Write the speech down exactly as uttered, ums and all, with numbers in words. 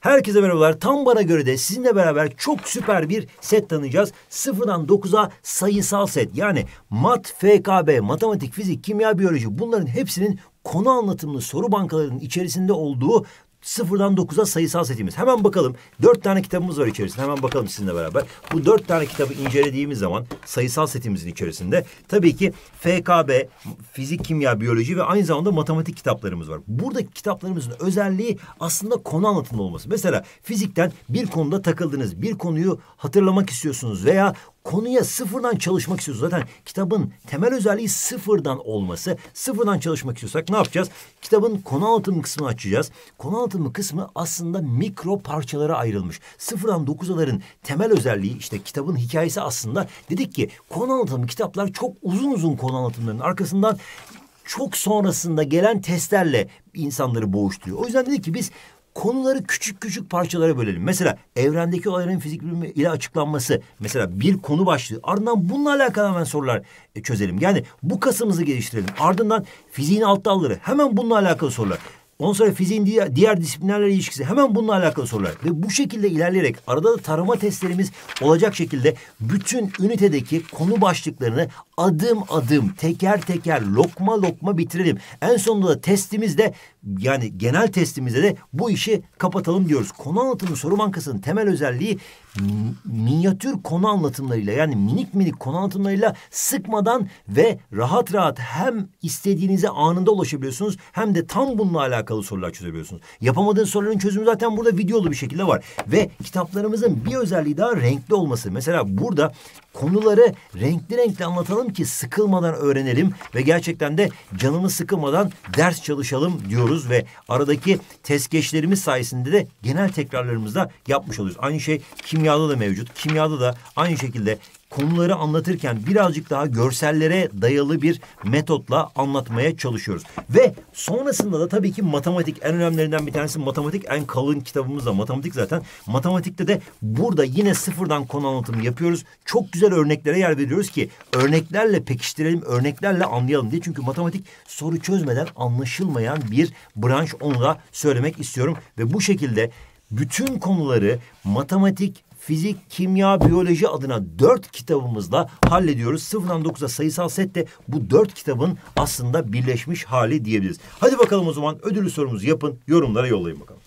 Herkese merhabalar. Tam bana göre de sizinle beraber çok süper bir set tanıyacağız. Sıfırdan dokuza sayısal set. Yani mat, F K B, matematik, fizik, kimya, biyoloji, bunların hepsinin konu anlatımlı soru bankalarının içerisinde olduğu sıfırdan dokuza sayısal setimiz. Hemen bakalım. Dört tane kitabımız var içerisinde. Hemen bakalım sizinle beraber. Bu dört tane kitabı incelediğimiz zaman sayısal setimizin içerisinde tabii ki F K B, fizik, kimya, biyoloji ve aynı zamanda matematik kitaplarımız var. Buradaki kitaplarımızın özelliği aslında konu anlatımlı olması. Mesela fizikten bir konuda takıldınız, bir konuyu hatırlamak istiyorsunuz veya konuya sıfırdan çalışmak istiyorsunuz. Zaten kitabın temel özelliği sıfırdan olması. Sıfırdan çalışmak istiyorsak ne yapacağız? Kitabın konu anlatımı kısmını açacağız. Konu anlatımı kısmı aslında mikro parçalara ayrılmış. Sıfırdan dokuzaların temel özelliği, işte kitabın hikayesi aslında, dedik ki konu anlatımı kitaplar çok uzun uzun konu anlatımlarının arkasından çok sonrasında gelen testlerle insanları boğuşturuyor. O yüzden dedik ki biz konuları küçük küçük parçalara bölelim. Mesela evrendeki olayların fizik bilimi ile açıklanması. Mesela bir konu başlığı. Ardından bununla alakalı hemen sorular çözelim. Yani bu kasımızı geliştirelim. Ardından fiziğin alt dalları. Hemen bununla alakalı sorular. Ondan sonra fiziğin diğer, diğer disiplinlerle ilişkisi. Hemen bununla alakalı sorular. Ve bu şekilde ilerleyerek arada da tarama testlerimiz olacak şekilde bütün ünitedeki konu başlıklarını adım adım, teker teker, lokma lokma bitirelim. En sonunda da testimizde, yani genel testimizde de bu işi kapatalım diyoruz. Konu anlatımı soru bankasının temel özelliği minyatür konu anlatımlarıyla, yani minik minik konu anlatımlarıyla sıkmadan ve rahat rahat hem istediğinize anında ulaşabiliyorsunuz hem de tam bununla alakalı sorular çözebiliyorsunuz. Yapamadığınız soruların çözümü zaten burada videolu bir şekilde var. Ve kitaplarımızın bir özelliği daha renkli olması. Mesela burada konuları renkli renkli anlatalım ki sıkılmadan öğrenelim ve gerçekten de canımız sıkılmadan ders çalışalım diyoruz ve aradaki test geçlerimiz sayesinde de genel tekrarlarımızı da yapmış oluyoruz. Aynı şey kimyada da mevcut. Kimyada da aynı şekilde konuları anlatırken birazcık daha görsellere dayalı bir metotla anlatmaya çalışıyoruz. Ve sonrasında da tabii ki matematik, en önemlilerinden bir tanesi matematik, en kalın kitabımız da matematik zaten. Matematikte de burada yine sıfırdan konu anlatımı yapıyoruz. Çok güzel örneklere yer veriyoruz ki örneklerle pekiştirelim, örneklerle anlayalım diye. Çünkü matematik soru çözmeden anlaşılmayan bir branş, onu da söylemek istiyorum. Ve bu şekilde bütün konuları matematik, fizik, kimya, biyoloji adına dört kitabımızla hallediyoruz. Sıfırdan dokuza sayısal set de bu dört kitabın aslında birleşmiş hali diyebiliriz. Hadi bakalım o zaman ödüllü sorumuzu yapın, yorumlara yollayın bakalım.